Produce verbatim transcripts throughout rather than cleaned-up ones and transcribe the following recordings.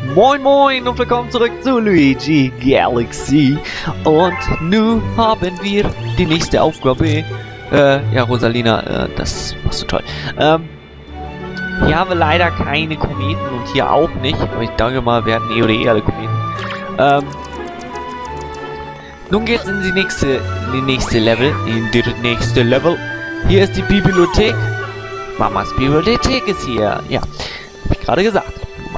Moin Moin und willkommen zurück zu Luigi Galaxy. Und nun haben wir die nächste Aufgabe. Äh, ja, Rosalina, äh, das machst du toll. Ähm, hier haben wir leider keine Kometen und hier auch nicht. Aber ich denke mal, wir hatten eh oder eh alle Kometen. Ähm, nun geht's in die nächste, in die nächste Level. In die nächste Level. Hier ist die Bibliothek. Mamas Bibliothek ist hier. Ja, hab ich gerade gesagt.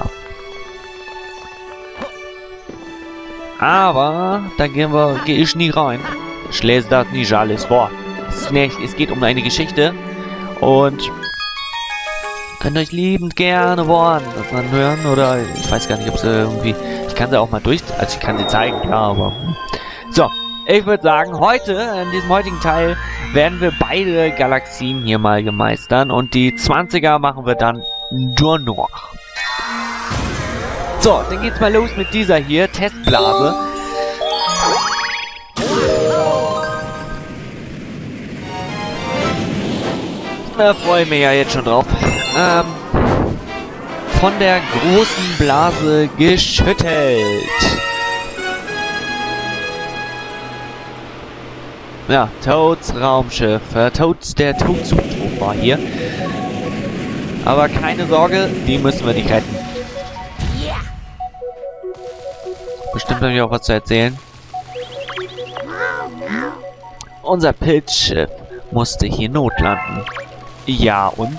Aber da gehen wir, gehe ich nie rein. Ich lese das nicht alles vor. Es, ist nicht, es geht um eine Geschichte und könnt euch liebend gerne Worte davon hören oder ich weiß gar nicht, ob sie irgendwie. Ich kann sie auch mal durch, also ich kann sie zeigen, klar, aber so. Ich würde sagen, heute in diesem heutigen Teil werden wir beide Galaxien hier mal gemeistern und die zwanziger machen wir dann durch. So, dann geht's mal los mit dieser hier, Testblase. Da freue ich mich ja jetzt schon drauf. Ähm, von der großen Blase geschüttelt. Ja, Toads Raumschiff. Äh, Toads, der Toads-Hubschrauber war hier. Aber keine Sorge, die müssen wir nicht retten. Bestimmt habe ich auch was zu erzählen. Unser Pilzschiff musste hier notlanden. Ja, und?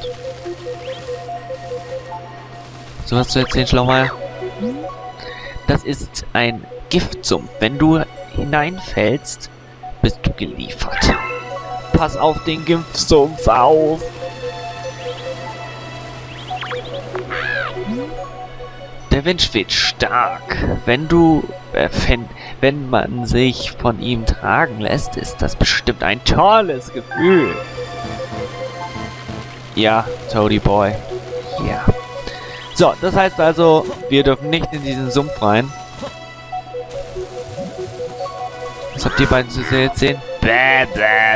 So was zu erzählen, Schlaumeier? Das ist ein Giftsumpf. Wenn du hineinfällst, bist du geliefert. Pass auf den Giftsumpf auf! Der Wind weht stark. Wenn du, äh, wenn, wenn man sich von ihm tragen lässt, ist das bestimmt ein tolles Gefühl. Ja, Toady Boy. Ja. So, das heißt also, wir dürfen nicht in diesen Sumpf rein. Was habt ihr beiden zu sehen? Bäh, bäh,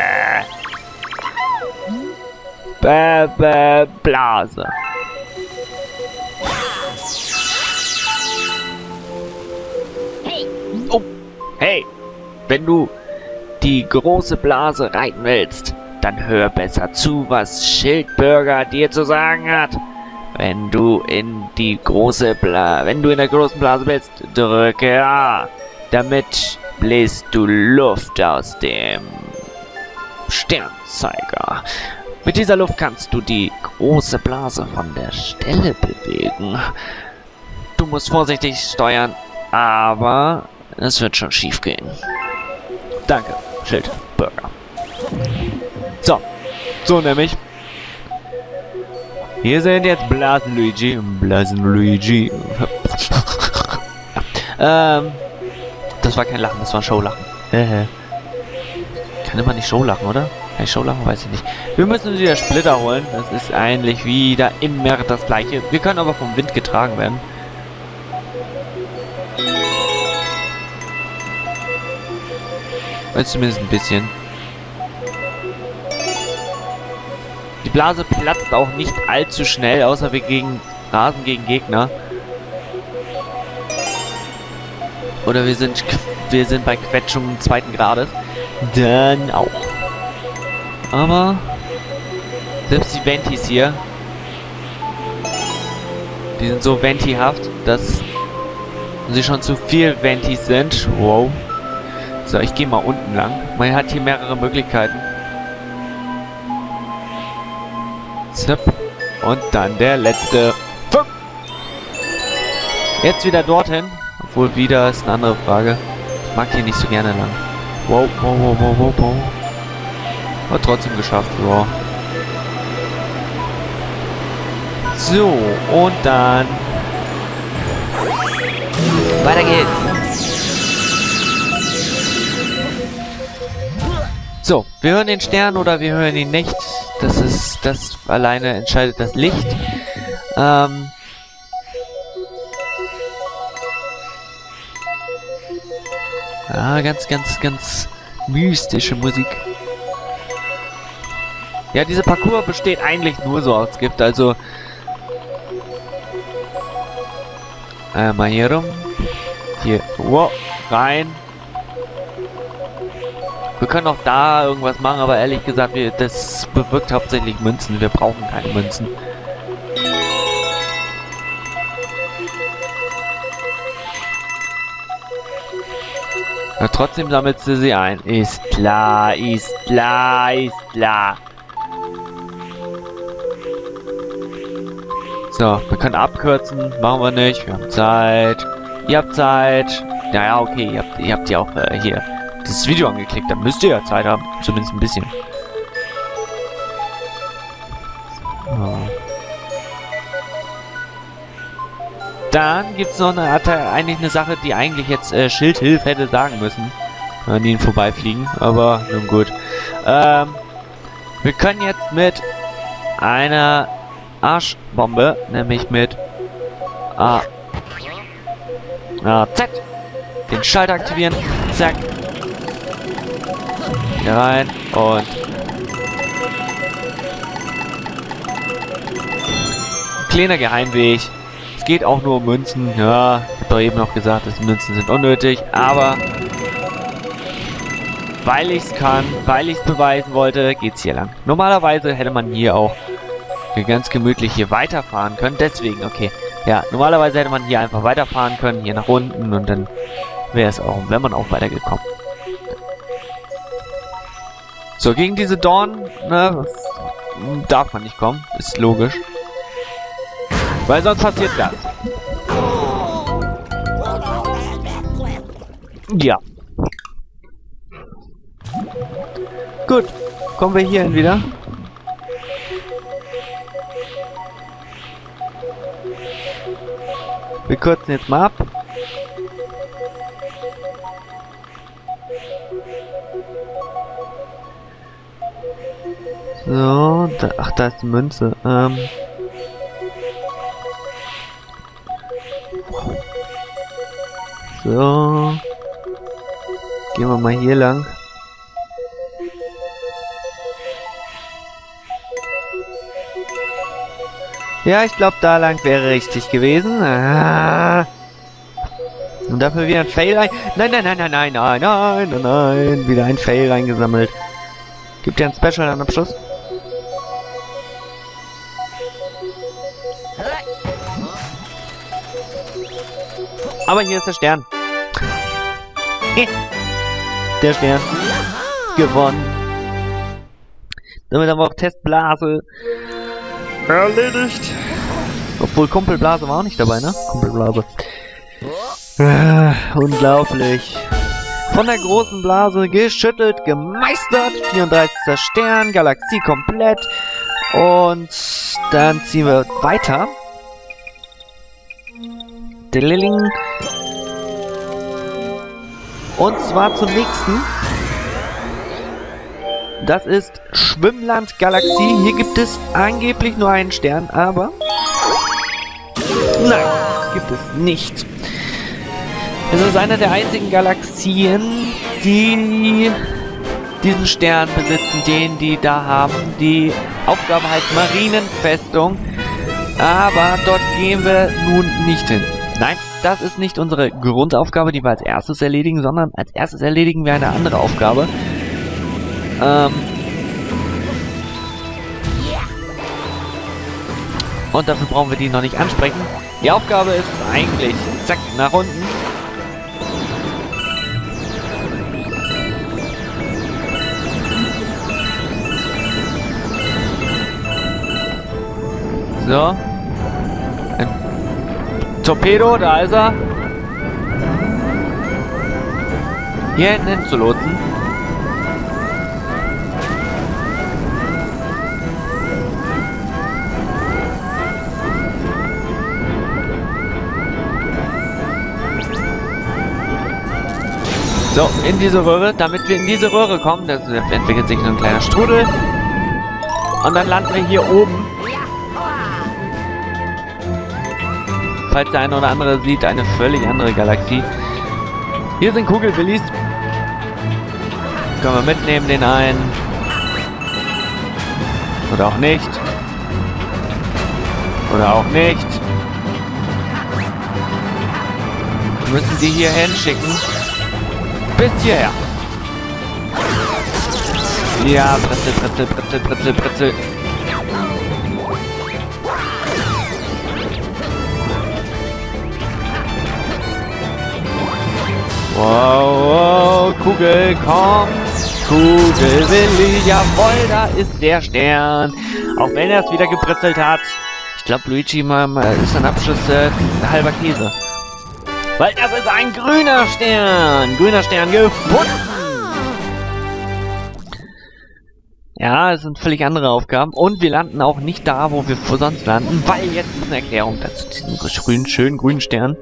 bäh. Bäh, bäh, Blase. Oh, hey, wenn du die große Blase reiten willst, dann hör besser zu, was Schildbürger dir zu sagen hat. Wenn du in die große Bla, wenn du in der großen Blase bist, drücke A. Damit bläst du Luft aus dem Sternzeiger. Mit dieser Luft kannst du die große Blase von der Stelle bewegen. Du musst vorsichtig steuern, aber es wird schon schief gehen. Danke, Schildbürger. So, so nämlich. Hier sind jetzt Blasen Luigi. Blasen Luigi. ähm, das war kein Lachen, das war ein Showlachen. Kann immer nicht Showlachen, oder? Kann ich Showlachen? Weiß ich nicht. Wir müssen wieder Splitter holen. Das ist eigentlich wieder immer das gleiche. Wir können aber vom Wind getragen werden. Zumindest ein bisschen. Die Blase platzt auch nicht allzu schnell, außer wir gegen Rasen gegen Gegner. Oder wir sind wir sind bei Quetschungen zweiten Grades. Dann auch. Aber selbst die Ventis hier, die sind so ventihaft, dass sie schon zu viel Ventis sind. Wow. So, ich gehe mal unten lang. Man hat hier mehrere Möglichkeiten. Zip. Und dann der letzte. Fünf. Jetzt wieder dorthin. Obwohl wieder ist eine andere Frage. Ich mag hier nicht so gerne lang. Wow, wow, wow, wow, wow, wow. Aber trotzdem geschafft, wow. So, und dann weiter geht's. So, wir hören den Stern oder wir hören ihn nicht. Das ist, das alleine entscheidet das Licht. Ähm. Ja, ganz, ganz, ganz mystische Musik. Ja, dieser Parcours besteht eigentlich nur so aus Gift, also Äh, mal hier rum. Hier. Wow, rein. Wir können auch da irgendwas machen, aber ehrlich gesagt, wir, das bewirkt hauptsächlich Münzen. Wir brauchen keine Münzen. Ja, trotzdem sammelst du sie ein. Ist klar, ist klar, ist klar. So, wir können abkürzen. Machen wir nicht. Wir haben Zeit. Ihr habt Zeit. Ja, ja, okay. Ihr habt, ihr habt ja auch äh, hier das Video angeklickt. Dann müsst ihr ja Zeit haben. Zumindest ein bisschen. So. Dann gibt es noch eine, hat er eigentlich eine Sache, die eigentlich jetzt äh, Schildhilfe hätte sagen müssen. An ihnen vorbeifliegen. Aber nun gut. Ähm, wir können jetzt mit einer Arschbombe, nämlich mit A, A Z, den Schalter aktivieren. Zack. Hier rein und kleiner Geheimweg. Es geht auch nur um Münzen. Ja, ich habe doch eben noch gesagt, dass Münzen sind unnötig, aber weil ich es kann, weil ich es beweisen wollte, geht's hier lang. Normalerweise hätte man hier auch ganz gemütlich hier weiterfahren können. Deswegen, okay. Ja, normalerweise hätte man hier einfach weiterfahren können, hier nach unten und dann wäre es auch, wenn man auch weitergekommen. So, gegen diese Dorn, ne, darf man nicht kommen. Ist logisch. Weil sonst passiert das. Ja. Gut. Kommen wir hierhin wieder. Wir kürzen jetzt mal ab. So, da, ach, da ist die Münze. Ähm. So. Gehen wir mal hier lang. Ja, ich glaube, da lang wäre richtig gewesen. Ah. Und dafür wieder ein Fail rein. Nein, nein, nein, nein, nein, nein, nein, nein, nein. Wieder ein Fail reingesammelt. Gibt ja ein Special am Abschluss. Aber hier ist der Stern. Der Stern. Gewonnen. Damit haben wir auch Testblase erledigt. Obwohl Kumpelblase war auch nicht dabei, ne? Kumpelblase. Äh, unglaublich. Von der großen Blase geschüttelt, gemeistert. vierunddreißigster Stern, Galaxie komplett. Und dann ziehen wir weiter. Deliling. Und zwar zum nächsten. Das ist Schwimmland Galaxie. Hier gibt es angeblich nur einen Stern, aber nein, gibt es nicht. Es ist eine der einzigen Galaxien, die diesen Stern besitzen, den die da haben. Die Aufgabe heißt Marienfestung, aber dort gehen wir nun nicht hin. Nein, das ist nicht unsere Grundaufgabe, die wir als erstes erledigen, sondern als erstes erledigen wir eine andere Aufgabe. Ähm Und dafür brauchen wir die noch nicht ansprechen. Die Aufgabe ist eigentlich, zack, nach unten. So. Ein Torpedo, da ist er. Hier hinten hin zu lotsen. So, in diese Röhre, damit wir in diese Röhre kommen, das entwickelt sich so ein kleiner Strudel. Und dann landen wir hier oben. Falls der eine oder andere sieht, eine völlig andere Galaxie. Hier sind Kugelwillis. Können wir mitnehmen, den einen. Oder auch nicht. Oder auch nicht. Wir müssen die hier hinschicken. Bis hierher. Ja, Britzel, Britzel, Britzel, Britzel, Britzel. Wow, wow, Kugel, komm. Kugel, Willi, jawohl, da ist der Stern. Auch wenn er es wieder gebritzelt hat. Ich glaube, Luigi mal, mal ist ein Abschluss äh, halber Käse. Weil das ist ein grüner Stern. Grüner Stern gefunden. Ja, es sind völlig andere Aufgaben. Und wir landen auch nicht da, wo wir sonst landen, weil jetzt ist eine Erklärung dazu. Diesen grünen, schönen grünen Stern.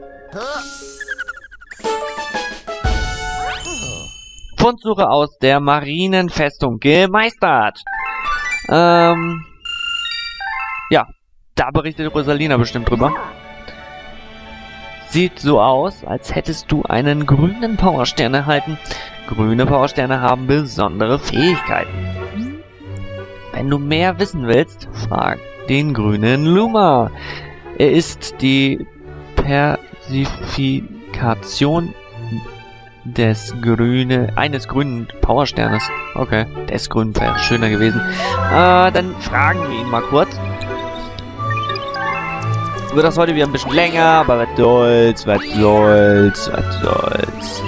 Fundsuche aus der Marienfestung gemeistert. Ähm... Ja, da berichtet Rosalina bestimmt drüber. Sieht so aus, als hättest du einen grünen Powerstern erhalten. Grüne Powersterne haben besondere Fähigkeiten. Wenn du mehr wissen willst, frag den grünen Luma. Er ist die Persifikation des grüne, eines grünen Powersternes. Okay, des grünen wäre schöner gewesen. Äh, dann fragen wir ihn mal kurz. Wird das heute wieder ein bisschen länger, aber was soll's, was soll's, was soll's.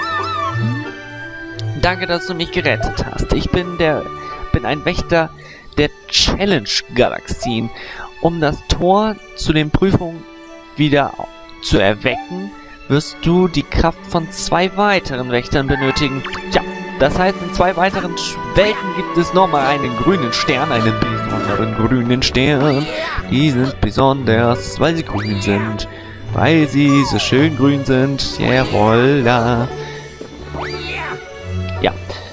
Danke, dass du mich gerettet hast. Ich bin der, bin ein Wächter der Challenge-Galaxien. Um das Tor zu den Prüfungen wieder zu erwecken, wirst du die Kraft von zwei weiteren Wächtern benötigen. Tja, das heißt, in zwei weiteren Welten gibt es nochmal einen grünen Stern, einen besonderen grünen Stern. Die sind besonders, weil sie grün sind. Weil sie so schön grün sind. Jawohl, da. Ja.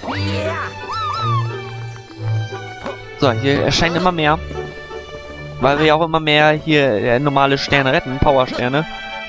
So, hier erscheinen immer mehr. Weil wir ja auch immer mehr hier äh, normale Sterne retten, Powersterne.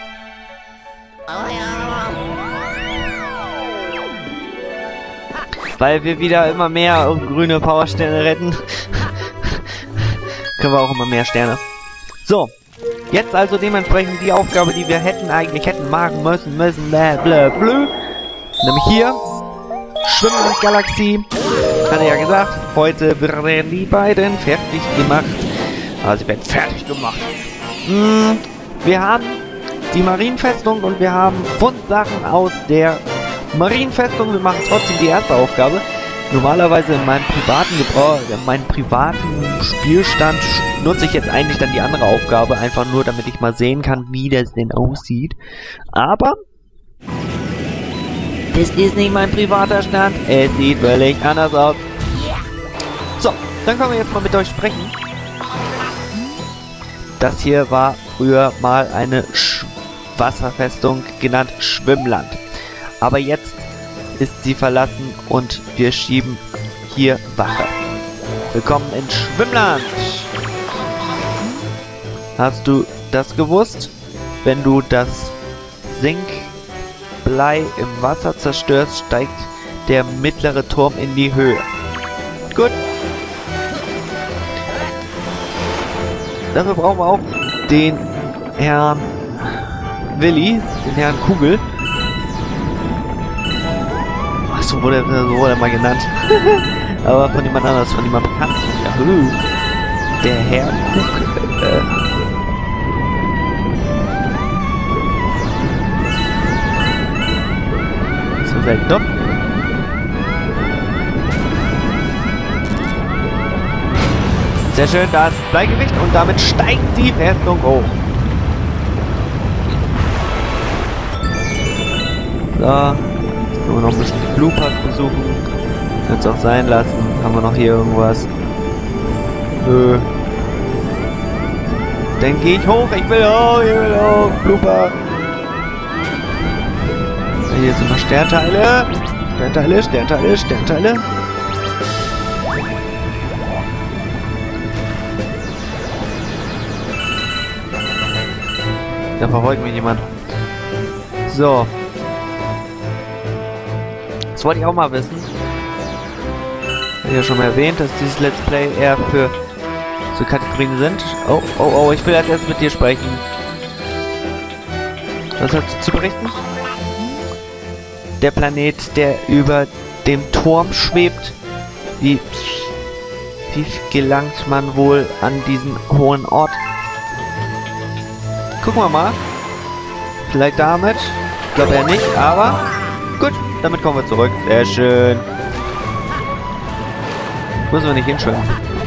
Weil wir wieder immer mehr grüne Powersterne retten. Können wir auch immer mehr Sterne. So. Jetzt also dementsprechend die Aufgabe, die wir hätten, eigentlich hätten machen müssen, müssen, bla bla bla. Nämlich hier. Schwimmgalaxie. Hatte ja gesagt, heute werden die beiden fertig gemacht. Also sie werden fertig gemacht. Hm, wir haben die Marienfestung und wir haben Fundsachen aus der Marienfestung. Wir machen trotzdem die erste Aufgabe. Normalerweise in meinem privaten Gebrauch, in meinem privaten Spielstand nutze ich jetzt eigentlich dann die andere Aufgabe, einfach nur, damit ich mal sehen kann, wie das denn aussieht. Aber das ist nicht mein privater Stand. Es sieht völlig anders aus. So, dann können wir jetzt mal mit euch sprechen. Das hier war früher mal eine Sch- Wasserfestung, genannt Schwimmland. Aber jetzt ist sie verlassen und wir schieben hier Wache. Willkommen in Schwimmland! Hast du das gewusst? Wenn du das Sinkblei im Wasser zerstörst, steigt der mittlere Turm in die Höhe. Gut. Dafür brauchen wir auch den Herrn Willi, den Herrn Kugel. Achso, wurde er, so wurde er mal genannt. Aber von jemand anders, von jemand bekannt. Ja, der Herr Kugel. Äh. So selten doch. Sehr schön, das Bleigewicht und damit steigt die Festung hoch. So, jetzt können wir noch ein bisschen die Blue-Park besuchen. Kannst auch sein lassen. Haben wir noch hier irgendwas? Nö. Dann gehe ich hoch, ich will hoch, ich will hoch, Blue-Park. Hier sind noch Sternteile. Sternteile, Sternteile, Sternteile. Da verfolgt mich jemand. So. Das wollte ich auch mal wissen. Ich habe ja schon mal erwähnt, dass dieses Let's Play eher für so Kategorien sind. Oh, oh, oh, ich will als erstes mit dir sprechen. Was hast du zu berichten? Der Planet, der über dem Turm schwebt. Wie, wie gelangt man wohl an diesen hohen Ort? Gucken wir mal. Vielleicht damit. Ich glaube ja nicht, aber gut, damit kommen wir zurück. Sehr schön. Müssen wir nicht hinschwimmen.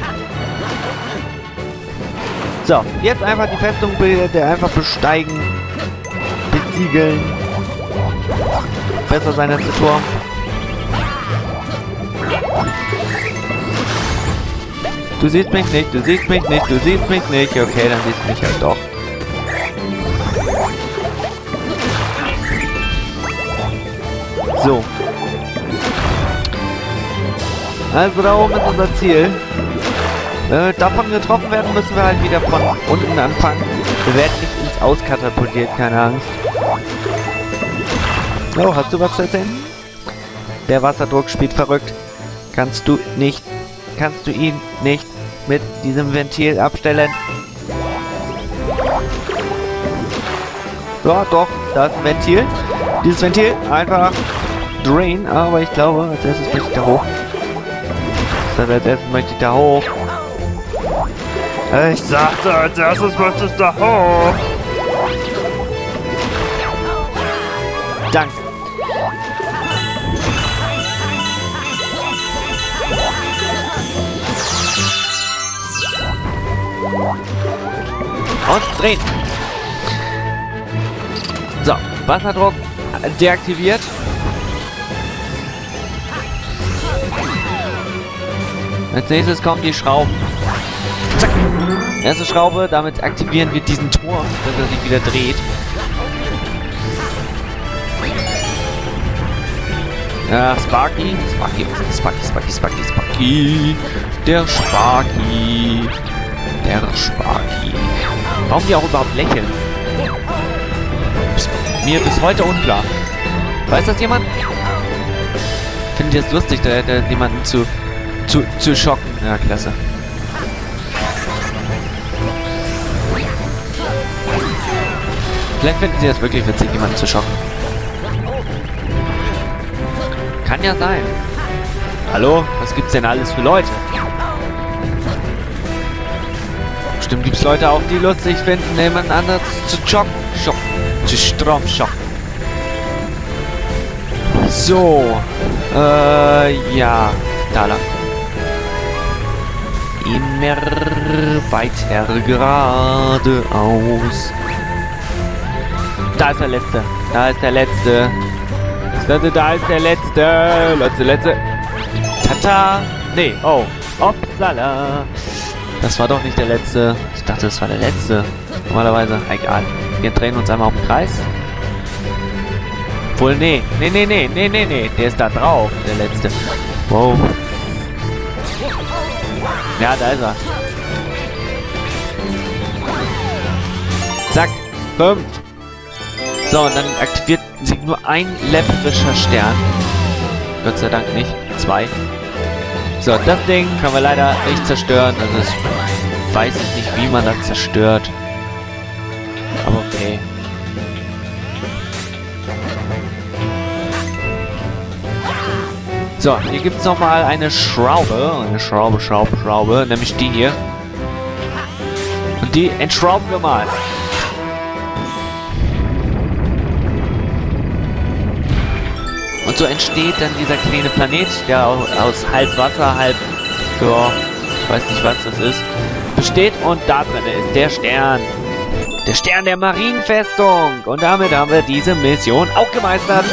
So, jetzt einfach die Festung bitte einfach besteigen. Besiegeln. Besser sein als der Turm. Du siehst mich nicht, du siehst mich nicht, du siehst mich nicht. Okay, dann siehst du mich halt doch. So. Also da oben ist unser Ziel. Wenn wir davon getroffen werden, müssen wir halt wieder von unten anfangen. Wir werden nicht ins Aus katapultiert, keine Angst. Oh, hast du was zu erzählen? Der Wasserdruck spielt verrückt. Kannst du nicht, kannst du ihn nicht mit diesem Ventil abstellen? Ja, doch, da ist ein Ventil. Dieses Ventil einfach drain, aber ich glaube, als erstes möchte ich da hoch. Als erstes möchte ich da hoch. Ich sagte, als erstes möchte ich da hoch. Danke. Und drehen. So, Wasserdruck deaktiviert. Als nächstes kommen die Schrauben. Zack. Erste Schraube, damit aktivieren wir diesen Turm, dass er sich wieder dreht. Ja, Sparky. Sparky, Sparky, Sparky, Sparky, Sparky. Der Sparky. Der Sparky. Warum die auch überhaupt lächeln? Ist mir bis heute unklar. Weiß das jemand? Findet ihr es lustig, da, da jemanden zu, zu, zu schocken? Ja, klasse. Vielleicht finden sie es wirklich witzig, jemanden zu schocken. Kann ja sein. Hallo? Was gibt's denn alles für Leute? Bestimmt gibt's Leute auch, die lustig finden, jemand anders zu schocken. Schocken. Zu Strom schocken. So. Äh, ja. Da lang. Immer weiter geradeaus. Da ist der letzte. Da ist der letzte. Da ist der letzte. Letzte, letzte. Tata. Nee, oh. Upsala. Das war doch nicht der letzte. Ich dachte, das war der letzte. Normalerweise. Egal. Wir drehen uns einmal um den Kreis. Wohl, nee. Nee, nee, nee. Nee, nee, nee. Der ist da drauf. Der letzte. Wow. Ja, da ist er. Zack. Fünf. So, und dann aktiviert sich nur ein läppischer Stern. Gott sei Dank nicht. Zwei. So, das Ding können wir leider nicht zerstören. Also ich weiß jetzt nicht, wie man das zerstört. Aber okay. So, hier gibt es nochmal eine Schraube. Eine Schraube, Schraube, Schraube. Nämlich die hier. Und die entschrauben wir mal. Und so entsteht dann dieser kleine Planet, der aus halb Wasser, halb, ja, ich weiß nicht, was das ist, besteht. Und da drin ist der Stern. Der Stern der Marienfestung. Und damit haben wir diese Mission auch gemeistert.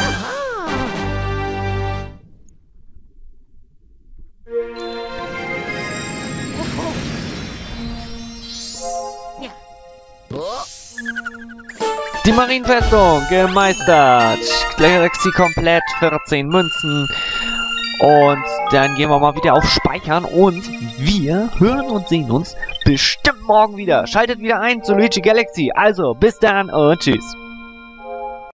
Die Marienfestung gemeistert. Galaxie komplett, vierzehn Münzen. Und dann gehen wir mal wieder auf Speichern. Und wir hören und sehen uns bestimmt morgen wieder. Schaltet wieder ein zu Luigi Galaxy. Also, bis dann und tschüss.